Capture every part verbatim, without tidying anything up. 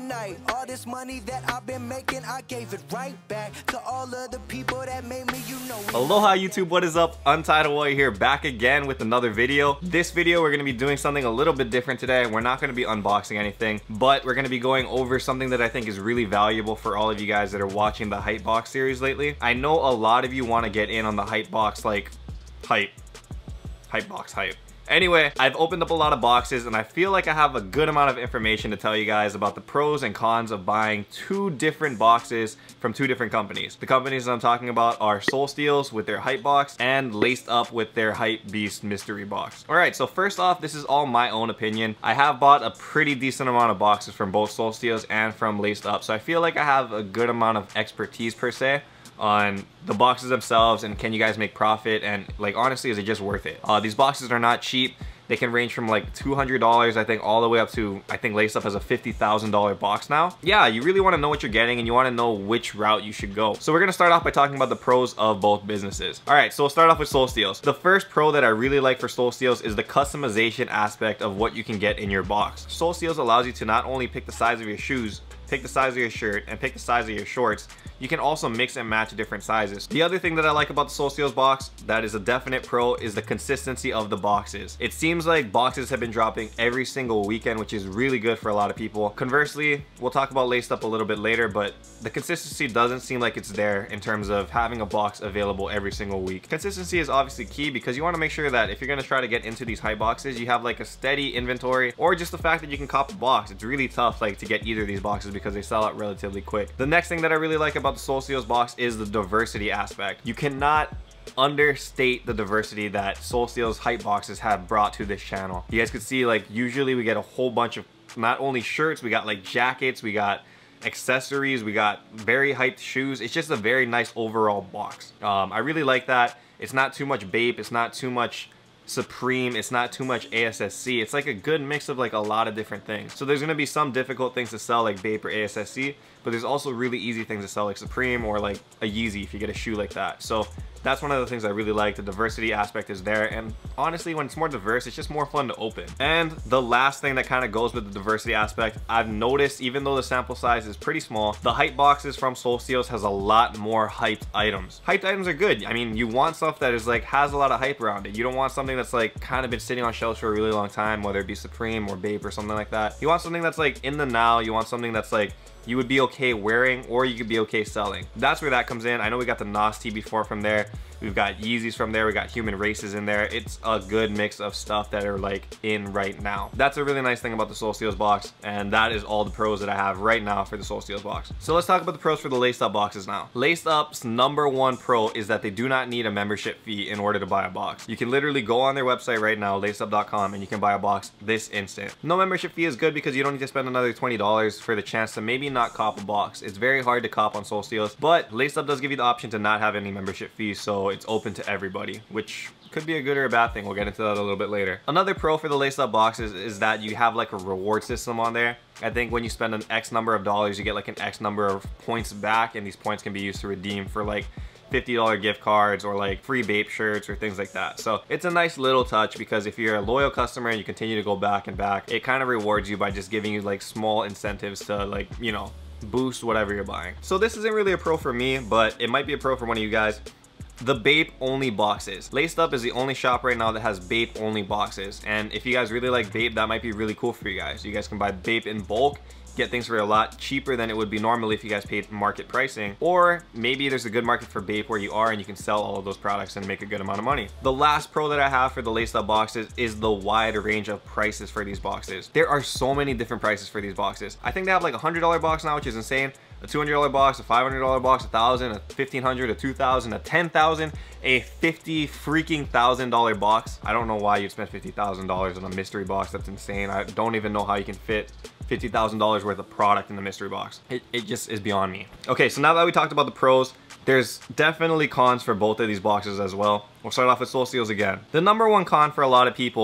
night. All this money that I've been making, I gave it right back to all of the people that made me, you know. Aloha YouTube, what is up? Untied Warrior here, back again with another video. This video we're going to be doing something a little bit different today. We're not going to be unboxing anything, but we're going to be going over something that I think is really valuable for all of you guys that are watching the Hypebox series lately. I know a lot of you want to get in on the Hypebox, like hype. Hypebox hype. Anyway, I've opened up a lot of boxes and I feel like I have a good amount of information to tell you guys about the pros and cons of buying two different boxes from two different companies. The companies I'm talking about are Soul Steals with their Hypebox and Laced Up with their Hype Beast mystery box. Alright, so first off, this is all my own opinion. I have bought a pretty decent amount of boxes from both Soul Steals and from Laced Up, so I feel like I have a good amount of expertise per se on the boxes themselves and can you guys make profit, and like honestly, is it just worth it? Uh, these boxes are not cheap. They can range from like two hundred dollars I think all the way up to, I think Laced Up has a fifty thousand dollar box now. Yeah, you really want to know what you're getting and you want to know which route you should go. So we're going to start off by talking about the pros of both businesses. Alright, so we'll start off with Soul Steals. The first pro that I really like for Soul Steals is the customization aspect of what you can get in your box. Soul Steals allows you to not only pick the size of your shoes, pick the size of your shirt, and pick the size of your shorts. You can also mix and match different sizes. The other thing that I like about the Soul Steals box that is a definite pro is the consistency of the boxes. It seems like boxes have been dropping every single weekend, which is really good for a lot of people. Conversely, we'll talk about Laced Up a little bit later, but the consistency doesn't seem like it's there in terms of having a box available every single week. Consistency is obviously key because you want to make sure that if you're going to try to get into these high boxes, you have like a steady inventory, or just the fact that you can cop a box. It's really tough like to get either of these boxes because they sell out relatively quick. The next thing that I really like about the Soul Steals box is the diversity aspect. You cannot understate the diversity that Soul Steals hype boxes have brought to this channel. You guys could see, like, usually we get a whole bunch of not only shirts, we got like jackets, we got accessories, we got very hyped shoes. It's just a very nice overall box. um, I really like that. It's not too much Bape, it's not too much Supreme, it's not too much A S S C. It's like a good mix of like a lot of different things. So there's gonna be some difficult things to sell like Bape or A S S C, but there's also really easy things to sell like Supreme or like a Yeezy if you get a shoe like that. So that's one of the things I really like. The diversity aspect is there, and honestly, when it's more diverse, it's just more fun to open. And the last thing that kind of goes with the diversity aspect, I've noticed, even though the sample size is pretty small, the hype boxes from Soul Steals has a lot more hyped items. Hyped items are good. I mean, you want stuff that is like has a lot of hype around it. You don't want something that's like kind of been sitting on shelves for a really long time, whether it be Supreme or Bape or something like that. You want something that's like in the now. You want something that's like you would be okay wearing, or you could be okay selling. That's where that comes in. I know we got the Nas T before from there. We've got Yeezys from there. We got Human Races in there. It's a good mix of stuff that are like in right now. That's a really nice thing about the Soul Steals box, and that is all the pros that I have right now for the Soul Steals box. So let's talk about the pros for the Laced Up boxes now. Laced Up's number one pro is that they do not need a membership fee in order to buy a box. You can literally go on their website right now, laced up dot com, and you can buy a box this instant. No membership fee is good because you don't need to spend another twenty dollars for the chance to maybe not cop a box. It's very hard to cop on Soul Steals, but Laced Up does give you the option to not have any membership fees, so it's open to everybody, which could be a good or a bad thing. We'll get into that a little bit later. Another pro for the Laced Up boxes is that you have like a reward system on there. I think when you spend an X number of dollars, you get like an X number of points back, and these points can be used to redeem for like fifty dollar gift cards or like free Bape shirts or things like that. So it's a nice little touch because if you're a loyal customer and you continue to go back and back, it kind of rewards you by just giving you like small incentives to, like, you know, boost whatever you're buying. So this isn't really a pro for me, but it might be a pro for one of you guys. The Bape only boxes. Laced Up is the only shop right now that has Bape only boxes, and if you guys really like Bape, that might be really cool for you guys. You guys can buy Bape in bulk, get things for a lot cheaper than it would be normally if you guys paid market pricing, or maybe there's a good market for Bape where you are and you can sell all of those products and make a good amount of money. The last pro that I have for the Laced Up boxes is the wide range of prices for these boxes. There are so many different prices for these boxes. I think they have like a one hundred dollar box now, which is insane. A two hundred dollar box, a five hundred dollar box, a thousand, a fifteen hundred, a two thousand, a ten thousand, a fifty freaking thousand dollar box. I don't know why you'd spend fifty thousand dollars on a mystery box. That's insane. I don't even know how you can fit fifty thousand dollars worth of product in the mystery box. It, it just is beyond me. Okay, so now that we talked about the pros, there's definitely cons for both of these boxes as well. We'll start off with Soul Steals again. The number one con for a lot of people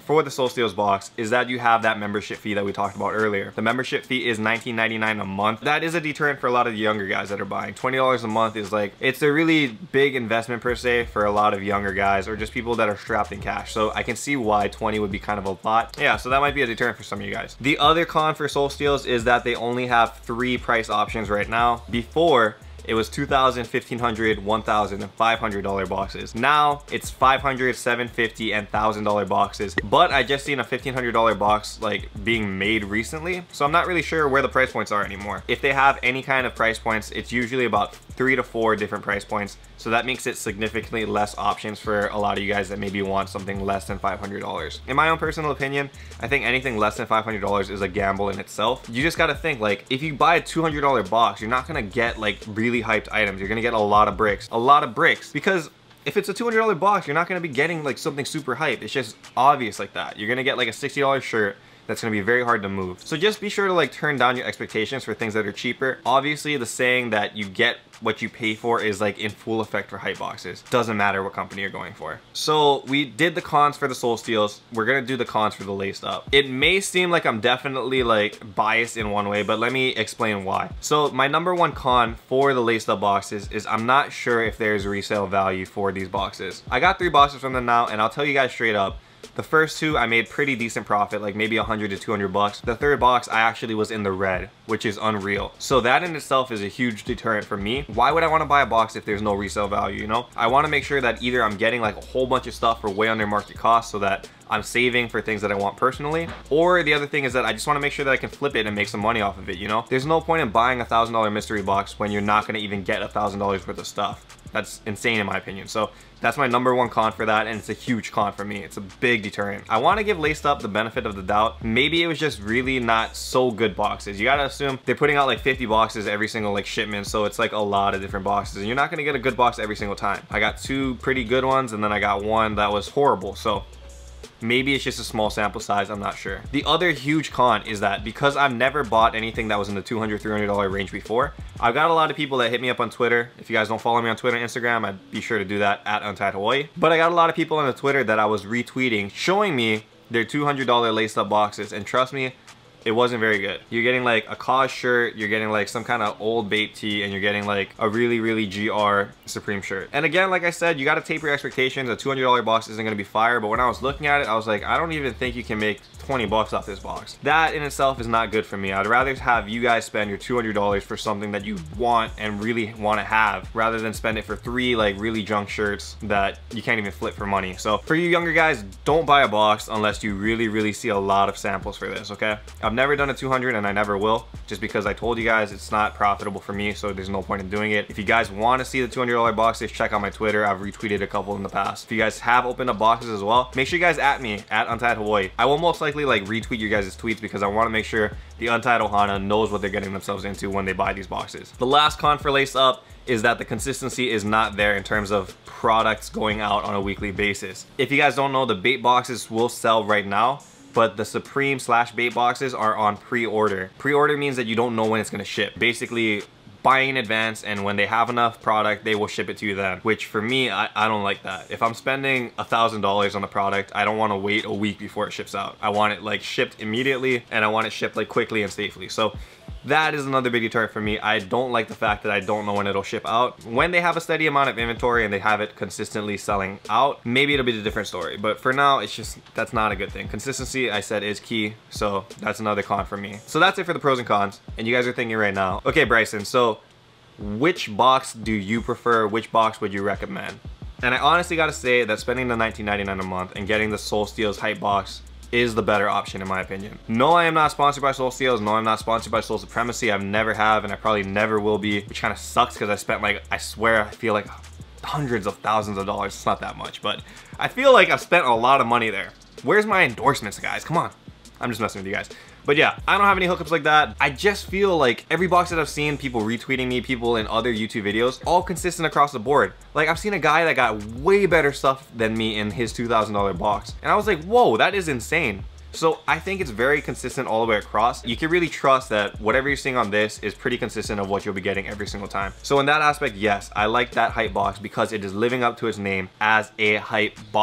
for the Soul Steals box is that you have that membership fee that we talked about earlier. The membership fee is nineteen ninety-nine a month. That is a deterrent for a lot of the younger guys that are buying. twenty dollars a month is like, it's a really big investment per se for a lot of younger guys or just people that are strapped in cash. So I can see why twenty would be kind of a lot. Yeah, so that might be a deterrent for some of you guys. The other con for Soul Steals is that they only have three price options right now. Before, it was two thousand, fifteen hundred, one thousand, and five hundred dollar boxes. Now it's five hundred, seven fifty, and one thousand dollar boxes. But I just seen a fifteen hundred dollar box like being made recently, so I'm not really sure where the price points are anymore. If they have any kind of price points, it's usually about three to four different price points. So that makes it significantly less options for a lot of you guys that maybe want something less than five hundred dollars. In my own personal opinion, I think anything less than five hundred dollars is a gamble in itself. You just gotta think, like, if you buy a two hundred dollar box, you're not gonna get like really hyped items. You're gonna get a lot of bricks, a lot of bricks, because if it's a two hundred dollar box, you're not gonna be getting like something super hyped. It's just obvious like that. You're gonna get like a sixty dollar shirt that's gonna be very hard to move. So just be sure to like turn down your expectations for things that are cheaper. Obviously, the saying that you get what you pay for is like in full effect for hype boxes. Doesn't matter what company you're going for. So we did the cons for the Soul Steals. We're gonna do the cons for the laced up. It may seem like I'm definitely like biased in one way, but let me explain why. So my number one con for the laced up boxes is I'm not sure if there's resale value for these boxes. I got three boxes from them now, and I'll tell you guys straight up, the first two I made pretty decent profit, like maybe a hundred to two hundred bucks. The third box I actually was in the red, which is unreal. So that in itself is a huge deterrent for me. Why would I want to buy a box if there's no resale value, you know? I want to make sure that either I'm getting like a whole bunch of stuff for way under market cost so that I'm saving for things that I want personally, or the other thing is that I just want to make sure that I can flip it and make some money off of it, you know? There's no point in buying a thousand dollar mystery box when you're not going to even get a thousand dollars worth of stuff. That's insane in my opinion. So that's my number one con for that, and it's a huge con for me. It's a big deterrent. I want to give Laced Up the benefit of the doubt. Maybe it was just really not so good boxes. You gotta assume they're putting out like fifty boxes every single like shipment, so it's like a lot of different boxes, and you're not gonna get a good box every single time. I got two pretty good ones, and then I got one that was horrible. So maybe it's just a small sample size, I'm not sure. The other huge con is that because I've never bought anything that was in the two hundred, three hundred dollar range before, I've got a lot of people that hit me up on Twitter. If you guys don't follow me on Twitter and Instagram, I'd be sure to do that at Untied Hawaii. But I got a lot of people on the Twitter that I was retweeting showing me their two hundred dollar laced up boxes, and trust me, it wasn't very good. You're getting like a cause shirt, you're getting like some kind of old Bape tee, and you're getting like a really, really G R Supreme shirt. And again, like I said, you gotta taper your expectations. A two hundred dollar box isn't gonna be fire, but when I was looking at it, I was like, I don't even think you can make twenty bucks off this box. That in itself is not good for me. I'd rather have you guys spend your two hundred dollars for something that you want and really want to have, rather than spend it for three like really junk shirts that you can't even flip for money. So for you younger guys, don't buy a box unless you really, really see a lot of samples for this, okay? I've never done a two hundred and I never will, just because I told you guys it's not profitable for me, so there's no point in doing it. If you guys want to see the two hundred dollar boxes, check out my Twitter. I've retweeted a couple in the past. If you guys have opened up boxes as well, make sure you guys at me at Untied Hawaii. I will most likely like retweet your guys' tweets because I want to make sure the Untied Ohana knows what they're getting themselves into when they buy these boxes. The last con for Lace Up is that the consistency is not there in terms of products going out on a weekly basis. If you guys don't know, the Bape boxes will sell right now, but the Supreme slash Bape boxes are on pre-order. Pre-order means that you don't know when it's gonna ship. Basically, buying in advance, and when they have enough product, they will ship it to you then. Which for me, I, I don't like that. If I'm spending a thousand dollars on the product, I don't wanna wait a week before it ships out. I want it like shipped immediately, and I want it shipped like quickly and safely. So that is another big deterrent for me. I don't like the fact that I don't know when it'll ship out. When they have a steady amount of inventory and they have it consistently selling out, maybe it'll be a different story. But for now, it's just, that's not a good thing. Consistency, I said, is key. So that's another con for me. So that's it for the pros and cons. And you guys are thinking right now, okay, Bryson, so which box do you prefer? Which box would you recommend? And I honestly gotta say that spending the nineteen ninety-nine a month and getting the Soul Steals hype box is the better option in my opinion. No, I am not sponsored by Soul Steals. No, I'm not sponsored by Soul Supremacy. I've never have, and I probably never will be, which kind of sucks because I spent like, I swear, I feel like hundreds of thousands of dollars. It's not that much, but I feel like I've spent a lot of money there. Where's my endorsements, guys? Come on. I'm just messing with you guys. But yeah, I don't have any hookups like that. I just feel like every box that I've seen, people retweeting me, people in other YouTube videos, all consistent across the board. Like I've seen a guy that got way better stuff than me in his two thousand dollar box. And I was like, whoa, that is insane. So I think it's very consistent all the way across. You can really trust that whatever you're seeing on this is pretty consistent of what you'll be getting every single time. So in that aspect, yes, I like that hype box because it is living up to its name as a hype box.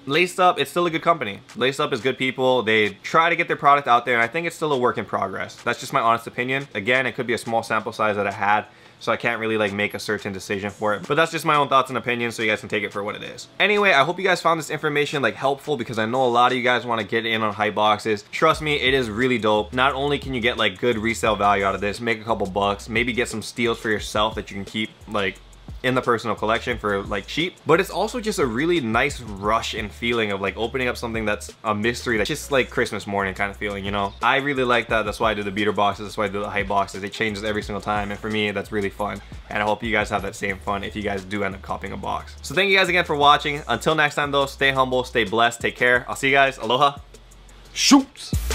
Laced Up, it's still a good company. Laced Up is good people. They try to get their product out there, and I think it's still a work in progress. That's just my honest opinion. Again, it could be a small sample size that I had, so I can't really like make a certain decision for it. But that's just my own thoughts and opinions, so you guys can take it for what it is. Anyway, I hope you guys found this information like helpful, because I know a lot of you guys want to get in on Hypeboxes. Trust me, it is really dope. Not only can you get like good resale value out of this, make a couple bucks, maybe get some steals for yourself that you can keep like in the personal collection for like cheap, but it's also just a really nice rush and feeling of like opening up something that's a mystery, that's just like Christmas morning kind of feeling, you know? I really like that. That's why I do the beater boxes. That's why I do the hype boxes. It changes every single time, and for me, that's really fun. And I hope you guys have that same fun if you guys do end up copying a box. So thank you guys again for watching. Until next time though, stay humble, stay blessed, take care. I'll see you guys. Aloha. Shoots.